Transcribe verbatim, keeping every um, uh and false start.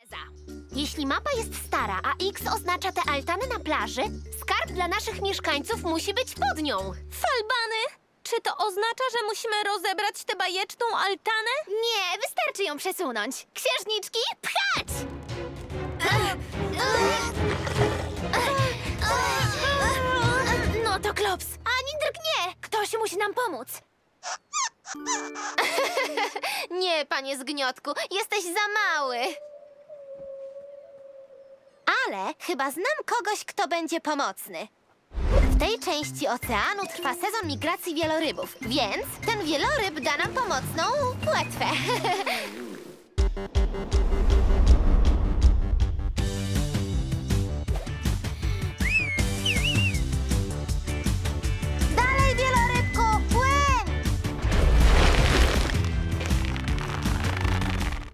Jeśli mapa jest stara, a X oznacza te altany na plaży, skarb dla naszych mieszkańców musi być pod nią. Falbany! Czy to oznacza, że musimy rozebrać tę bajeczną altanę? Nie, wystarczy ją przesunąć. Księżniczki, pchać! No to klops, ani drgnie! Ktoś musi nam pomóc. Nie, panie Zgniotku, jesteś za mały. Ale chyba znam kogoś, kto będzie pomocny. W tej części oceanu trwa sezon migracji wielorybów, więc ten wieloryb da nam pomocną płetwę.